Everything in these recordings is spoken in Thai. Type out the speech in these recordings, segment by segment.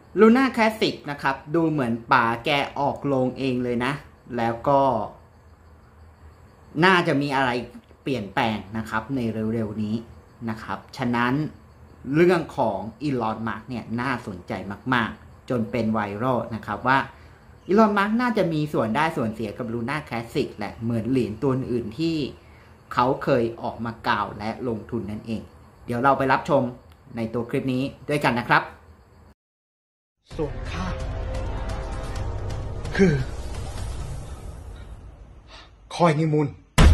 ลูน่าคลาสสิกนะครับดูเหมือนป๋าแกออกโรงเองเลยนะแล้วก็น่าจะมีอะไรเปลี่ยนแปลงนะครับในเร็วๆนี้นะครับฉะนั้นเรื่องของอีลอนมัสก์เนี่ยน่าสนใจมากๆจนเป็นไวรัลนะครับว่าอีลอนมัสก์น่าจะมีส่วนได้ส่วนเสียกับลูน่าคลาสสิกแหละเหมือนเหรียญตัวอื่นที่เขาเคยออกมากล่าวและลงทุนนั่นเองเดี๋ยวเราไปรับชมในตัวคลิปนี้ด้วยกันนะครับส่วนข้าคือคอยนิมูล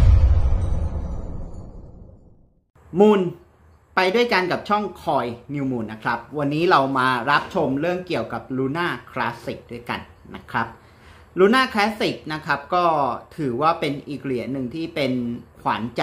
มูลไปด้วยกันกับช่องคอยนิวมูลนะครับวันนี้เรามารับชมเรื่องเกี่ยวกับลูน่าคลาสสิกด้วยกันนะครับลูน่าคลาสสิกนะครับก็ถือว่าเป็นอีกเหรียญหนึ่งที่เป็นขวัญใจ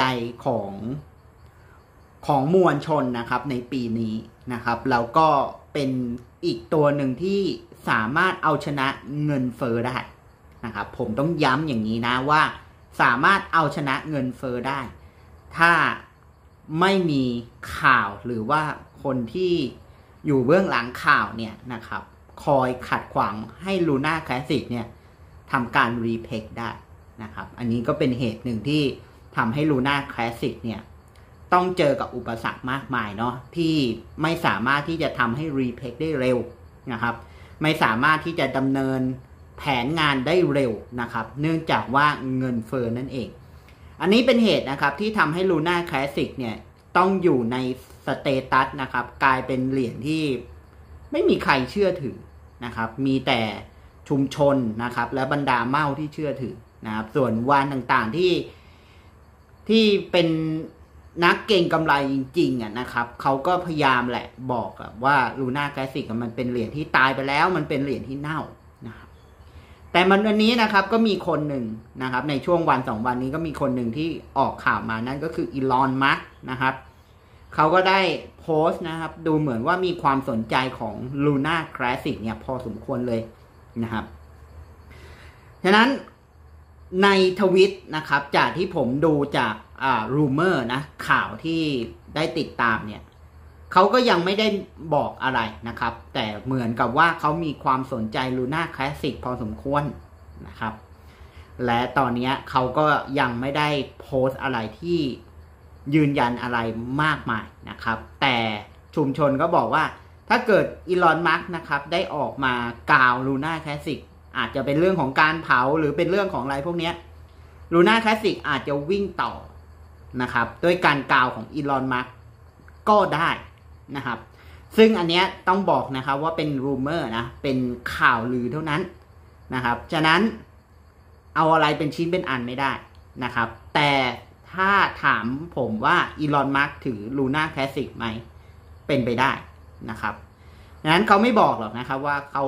ของมวลชนนะครับในปีนี้นะครับแล้วก็เป็นอีกตัวหนึ่งที่สามารถเอาชนะเงินเฟ้อได้นะครับผมต้องย้ำอย่างนี้นะว่าสามารถเอาชนะเงินเฟ้อได้ถ้าไม่มีข่าวหรือว่าคนที่อยู่เบื้องหลังข่าวเนี่ยนะครับคอยขัดขวางให้ลูน่าคลาสสิกเนี่ยทำการรีเพกได้นะครับอันนี้ก็เป็นเหตุหนึ่งที่ทำให้ลูน่าคลาสสิกเนี่ยต้องเจอกับอุปสรรคมากมายเนาะที่ไม่สามารถที่จะทำให้รีเพกได้เร็วนะครับไม่สามารถที่จะดำเนินแผนงานได้เร็วนะครับเนื่องจากว่าเงินเฟ้อนั่นเองอันนี้เป็นเหตุนะครับที่ทำให้ลูน่าคลาสสิกเนี่ยต้องอยู่ในสเตตัสนะครับกลายเป็นเหรียญที่ไม่มีใครเชื่อถือนะครับมีแต่ชุมชนนะครับและบรรดาเม่าที่เชื่อถือนะครับส่วนวานต่างๆที่เป็นนักเก็งกำไรจริงๆนะครับเขาก็พยายามแหละบอกว่าลูน่าคลาสสิกมันเป็นเหรียญที่ตายไปแล้วมันเป็นเหรียญที่เน่านะครับแต่วันนี้นะครับก็มีคนหนึ่งนะครับในช่วงวัน2วันนี้ก็มีคนหนึ่งที่ออกข่าวมานั่นก็คืออีลอนมัสก์นะครับเขาก็ได้โพสต์นะครับดูเหมือนว่ามีความสนใจของลูน่าคลาสสิกเนี่ยพอสมควรเลยนะครับฉะนั้นในทวิตนะครับจากที่ผมดูจากรูเมอร์นะข่าวที่ได้ติดตามเนี่ยเขาก็ยังไม่ได้บอกอะไรนะครับแต่เหมือนกับว่าเขามีความสนใจลูน่าคลาสสิกพอสมควรนะครับและตอนนี้เขาก็ยังไม่ได้โพสต์อะไรที่ยืนยันอะไรมากมายนะครับแต่ชุมชนก็บอกว่าถ้าเกิดอีลอนมัสก์นะครับได้ออกมากล่าวลูน่าคลาสสิกอาจจะเป็นเรื่องของการเผาหรือเป็นเรื่องของอะไรพวกนี้ลูน่าคลาสสิกอาจจะวิ่งต่อนะครับด้วยการกล่าวของอีลอนมัสก์ก็ได้นะครับซึ่งอันเนี้ยต้องบอกนะครับว่าเป็นรูเมอร์นะเป็นข่าวลือเท่านั้นนะครับฉะนั้นเอาอะไรเป็นชิ้นเป็นอันไม่ได้นะครับแต่ถ้าถามผมว่าอีลอนมัสก์ถือลูน่าคลาสสิกไหมเป็นไปได้นะครับฉะนั้นเขาไม่บอกหรอกนะครับว่าเขา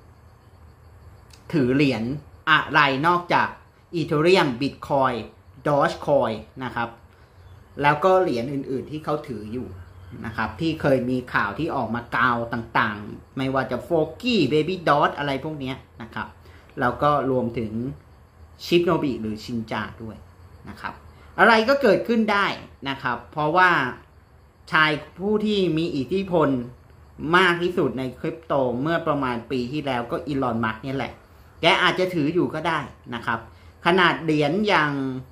ถือเหรียญอะไรนอกจากอีเธอเรียมบิตคอยดอจคอยนะครับแล้วก็เหรียญอื่นๆที่เขาถืออยู่นะครับที่เคยมีข่าวที่ออกมากาวต่างๆไม่ว่าจะโฟกี้เบบี้ดอทอะไรพวกนี้นะครับแล้วก็รวมถึงชิปโนบิหรือชินจาด้วยนะครับอะไรก็เกิดขึ้นได้นะครับเพราะว่าชายผู้ที่มีอิทธิพลมากที่สุดในคริปโตเมื่อประมาณปีที่แล้วก็อีลอนมัสก์นี่แหละแกอาจจะถืออยู่ก็ได้นะครับขนาดเหรียญอย่าง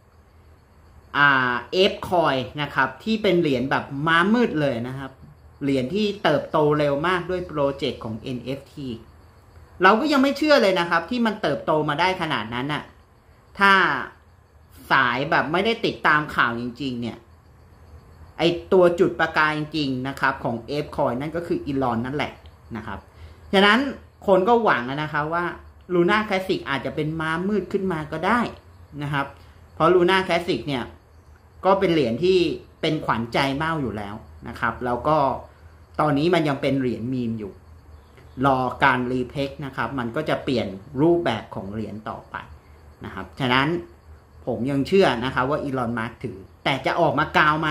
เอฟคอยนะครับที่เป็นเหรียญแบบม้ามืดเลยนะครับเหรียญที่เติบโตเร็วมากด้วยโปรเจกต์ของ NFT เราก็ยังไม่เชื่อเลยนะครับที่มันเติบโตมาได้ขนาดนั้นน่ะถ้าสายแบบไม่ได้ติดตามข่าวจริงๆเนี่ยไอตัวจุดประกายจริงๆนะครับของเอฟคอยนั่นก็คืออีลอนนั่นแหละนะครับฉะนั้นคนก็หวังนะครับว่าลูน่าคลาสสิกอาจจะเป็นม้ามืดขึ้นมาก็ได้นะครับเพราะลูน่าคลาสสิกเนี่ยก็เป็นเหรียญที่เป็นขวัญใจเม่าอยู่แล้วนะครับแล้วก็ตอนนี้มันยังเป็นเหรียญมีมอยู่รอการรีเพกนะครับมันก็จะเปลี่ยนรูปแบบของเหรียญต่อไปนะครับฉะนั้นผมยังเชื่อนะครับว่าอีลอนมัสก์ถือแต่จะออกมากล่าวไหม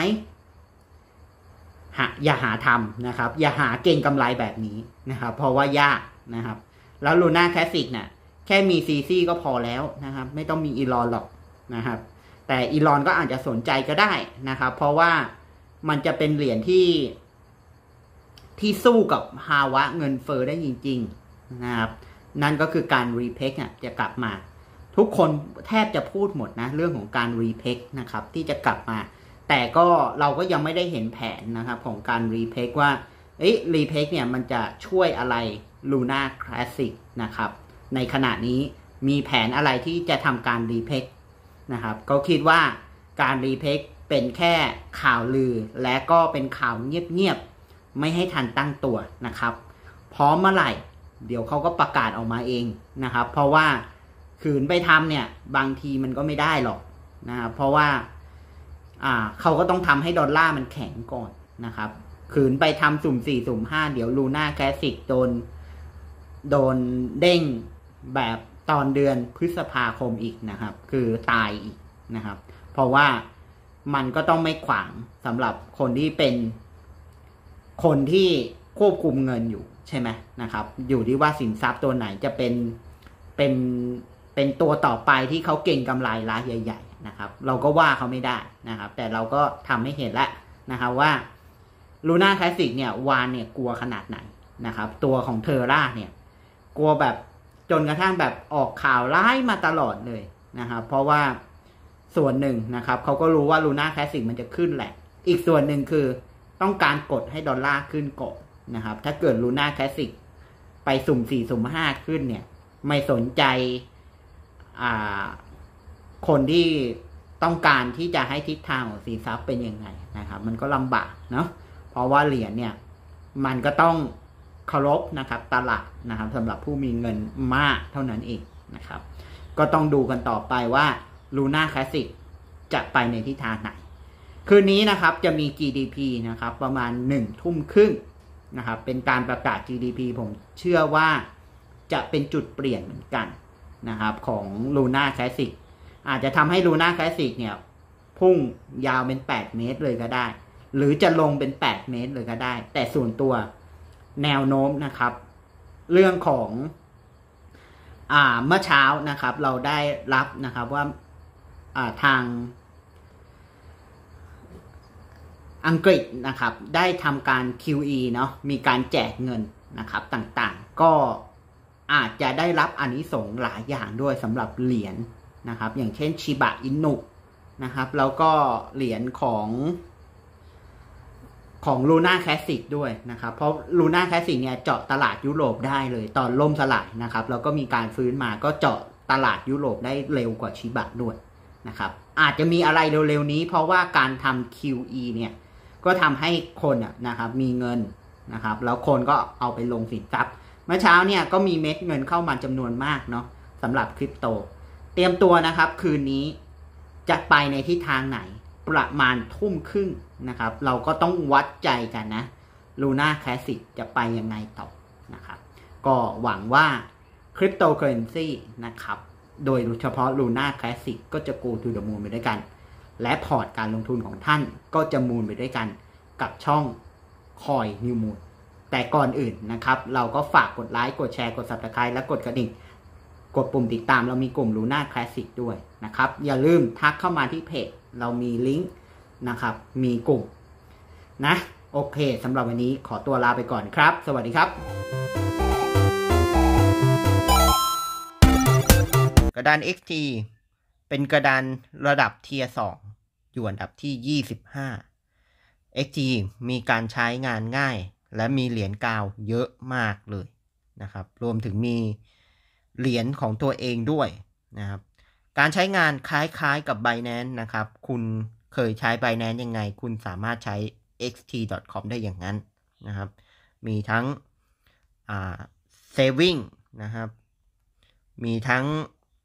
อย่าหาทำนะครับอย่าหาเก็งกำไรแบบนี้นะครับเพราะว่ายากนะครับแล้วลูน่าคลาสสิกเนี่ยแค่มีซีซี่ก็พอแล้วนะครับไม่ต้องมีอีลอนหรอกนะครับแต่อีลอนก็อาจจะสนใจก็ได้นะครับเพราะว่ามันจะเป็นเหรียญที่ที่สู้กับภาวะเงินเฟ้อได้จริงๆนะครับนั่นก็คือการรีเพกจะกลับมาทุกคนแทบจะพูดหมดนะเรื่องของการรีเพกนะครับที่จะกลับมาแต่ก็เราก็ยังไม่ได้เห็นแผนนะครับของการรีเพกว่ารีเพกเนี่ยมันจะช่วยอะไร Luna Classic นะครับในขณะนี้มีแผนอะไรที่จะทำการรีเพกนะครับก็คิดว่าการรีเพกเป็นแค่ข่าวลือและก็เป็นข่าวเงียบๆไม่ให้ทันตั้งตัวนะครับพร้อมเมื่อไหร่เดี๋ยวเขาก็ประกาศออกมาเองนะครับเพราะว่าขืนไปทำเนี่ยบางทีมันก็ไม่ได้หรอกนะครับเพราะว่าเขาก็ต้องทำให้ดอลลาร์มันแข็งก่อนนะครับขืนไปทำสุ่ม4สุ่ม5เดี๋ยวลูน่าแคลสิกโดนเด้งแบบตอนเดือนพฤษภาคมอีกนะครับคือตายอีกนะครับเพราะว่ามันก็ต้องไม่ขวางสำหรับคนที่เป็นคนที่ควบคุมเงินอยู่ใช่ไหมนะครับอยู่ที่ว่าสินทรัพย์ตัวไหนจะเป็นตัวต่อไปที่เขาเก่งกำไรรายใหญ่ๆนะครับเราก็ว่าเขาไม่ได้นะครับแต่เราก็ทำให้เห็นแล้วนะครับว่าลูน่าคลาสสิกเนี่ยวานเนี่ยกลัวขนาดไหนนะครับตัวของเทอร่าเนี่ยกลัวแบบจนกระทั่งแบบออกข่าวร้ายมาตลอดเลยนะครับเพราะว่าส่วนหนึ่งนะครับเขาก็รู้ว่าลูน่าคลาสสิกมันจะขึ้นแหละอีกส่วนหนึ่งคือต้องการกดให้ดอลลาร์ขึ้นก่อนนะครับถ้าเกิดลูน่าคลาสสิกไปสุ่ม4สุ่ม5ขึ้นเนี่ยไม่สนใจคนที่ต้องการที่จะให้ทิศทางของสินทรัพย์เป็นยังไงนะครับมันก็ลำบากเนาะเพราะว่าเหรียญเนี่ยมันก็ต้องเคารพนะครับตลาดนะครับสำหรับผู้มีเงินมากเท่านั้นเองนะครับก็ต้องดูกันต่อไปว่าLuna Classic จะไปในทิศทางไหนคืนนี้นะครับจะมี GDP นะครับประมาณ1 ทุ่มครึ่งนะครับเป็นการประกาศ GDP ผมเชื่อว่าจะเป็นจุดเปลี่ยนเหมือนกันนะครับของ Luna Classic อาจจะทำให้ Luna Classic เนี่ยพุ่งยาวเป็น8 เมตรเลยก็ได้หรือจะลงเป็น8 เมตรเลยก็ได้แต่ส่วนตัวแนวโน้มนะครับเรื่องของเมื่อเช้านะครับเราได้รับนะครับว่าทางอังกฤษนะครับได้ทำการ QE เนาะมีการแจกเงินนะครับต่างๆก็อาจจะได้รับอานิสงส์หลายอย่างด้วยสำหรับเหรียญนะครับอย่างเช่นชิบะอินุนะครับแล้วก็เหรียญของLuna Classic ด้วยนะครับเพราะ Luna Classic เนี่ยเจาะตลาดยุโรปได้เลยตอนล่มสลายนะครับแล้วก็มีการฟื้นมาก็เจาะตลาดยุโรปได้เร็วกว่าชิบะด้วยนะครับอาจจะมีอะไรเร็วๆนี้เพราะว่าการทำ QE เนี่ยก็ทำให้คนนะครับมีเงินนะครับแล้วคนก็เอาไปลงสินทรัพย์เมื่อเช้าเนี่ยก็มีเม็ดเงินเข้ามาจำนวนมากเนาะสำหรับคริปโตเตรียมตัวนะครับคืนนี้จะไปในทิศทางไหนประมาณทุ่มครึ่งนะครับเราก็ต้องวัดใจกันนะ Luna Classic จะไปยังไงต่อนะครับก็หวังว่าคริปโตเคอเรนซีนะครับโดยเฉพาะ Luna Classic ก็จะ go to the moon ไปด้วยกันและพอร์ตการลงทุนของท่านก็จะมูนไปด้วยกันกับช่อง Coin New Moon แต่ก่อนอื่นนะครับเราก็ฝากกดไลค์กดแชร์กด Subscribe และกดกระดิ่งกดปุ่มติดตามเรามีกลุ่ม Luna Classic ด้วยนะครับอย่าลืมทักเข้ามาที่เพจเรามีลิงก์นะครับมีกลุ่มนะโอเคสำหรับวันนี้ขอตัวลาไปก่อนครับสวัสดีครับกระดาน XT เป็นกระดานระดับเทียร์2อยู่อันดับที่25 XT มีการใช้งานง่ายและมีเหรียญกาวเยอะมากเลยนะครับรวมถึงมีเหรียญของตัวเองด้วยนะครับการใช้งานคล้ายๆกับ Binance นะครับคุณเคยใช้ Binance ยังไงคุณสามารถใช้ xt.com ได้อย่างนั้นนะครับมีทั้งsaving นะครับมีทั้ง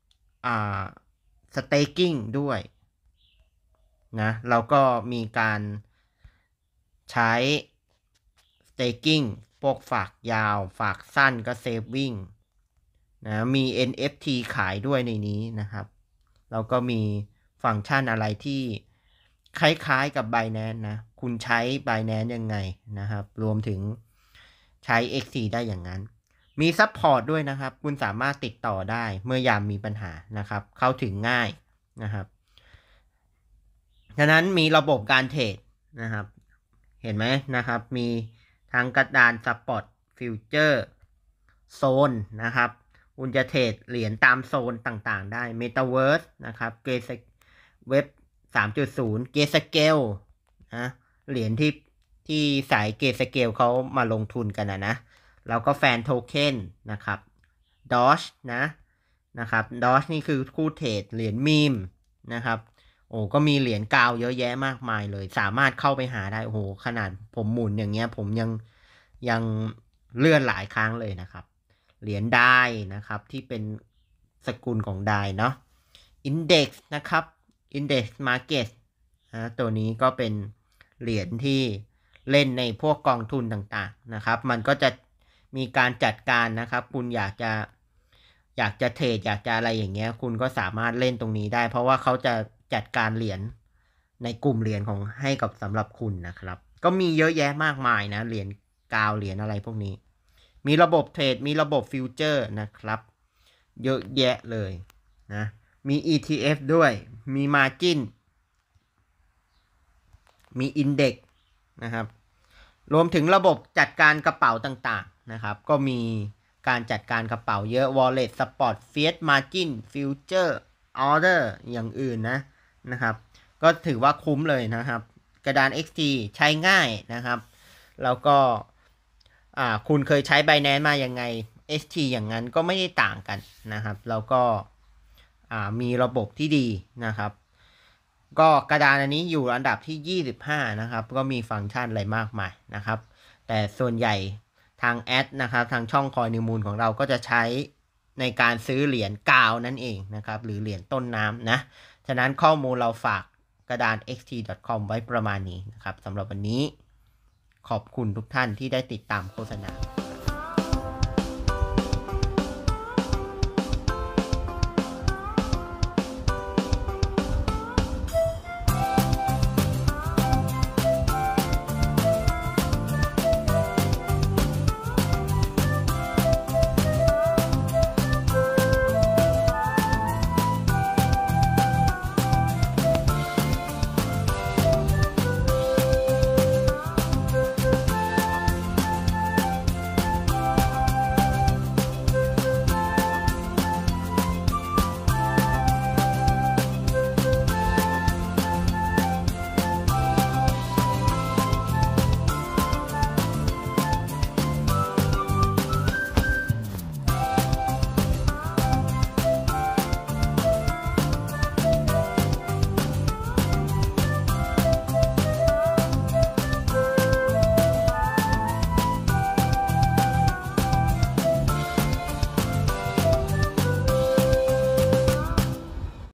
staking ด้วยนะแล้วก็มีการใช้ staking พวกฝากยาวฝากสั้นก็ saving นะมี NFT ขายด้วยในนี้นะครับแล้วก็มีฟังก์ชันอะไรที่คล้ายๆกับ Binance นะคุณใช้ Binance ยังไงนะครับรวมถึงใช้ XT ได้อย่างนั้นมีซัพพอร์ตด้วยนะครับคุณสามารถติดต่อได้เมื่อยามมีปัญหานะครับเข้าถึงง่ายนะครับฉะนั้นมีระบบการเทรดนะครับเห็นไหมนะครับมีทั้งกระดานสปอตฟิวเจอร์โซนนะครับคุณจะเทรดเหรียญตามโซนต่างๆได้ Metaverse นะครับเกสเว็บ 3.0 เกสเกลนะเหรียญที่สายเกสเกลเขามาลงทุนกันนะแล้วก็แฟนโทเค็นนะครับ Doge นะครับ Doge นี่คือคู่เทรดเหรียญมีมนะครับโอ้ก็มีเหรียญกาวเยอะแยะมากมายเลยสามารถเข้าไปหาได้โอ้โหขนาดผมหมุนอย่างเงี้ยผมยังเลื่อนหลายครั้งเลยนะครับเหรียญได้นะครับที่เป็นสกุลของได้เนาะ Index นะครับ Index Market ตัวนี้ก็เป็นเหรียญที่เล่นในพวกกองทุนต่างๆนะครับมันก็จะมีการจัดการนะครับคุณอยากจะเทรดอยากจะอะไรอย่างเงี้ยคุณก็สามารถเล่นตรงนี้ได้เพราะว่าเขาจะจัดการเหรียญในกลุ่มเหรียญของให้กับสำหรับคุณนะครับก็มีเยอะแยะมากมายนะเหรียญกาวเหรียญอะไรพวกนี้มีระบบเทรดมีระบบฟิวเจอร์นะครับเยอะแยะเลยนะมี ETF ด้วยมี Margin มี Index นะครับรวมถึงระบบจัดการกระเป๋าต่างๆนะครับก็มีการจัดการกระเป๋าเยอะ Wallet Spot Fiat Margin Future Order อย่างอื่นนะครับก็ถือว่าคุ้มเลยนะครับกระดาน XT ใช้ง่ายนะครับแล้วก็คุณเคยใช้ Binance มายังไง ST อย่างนั้นก็ไม่ได้ต่างกันนะครับแล้วก็มีระบบที่ดีนะครับก็กระดานอันนี้อยู่อันดับที่25นะครับก็มีฟังก์ชันอะไรมากมายนะครับแต่ส่วนใหญ่ทางแอดนะครับทางช่องคอยนิวมูลของเราก็จะใช้ในการซื้อเหรียญกาวนั่นเองนะครับหรือเหรียญต้นน้ำนะฉะนั้นข้อมูลเราฝากกระดาน xt.com ไว้ประมาณนี้นะครับสำหรับวันนี้ขอบคุณทุกท่านที่ได้ติดตามโฆษณา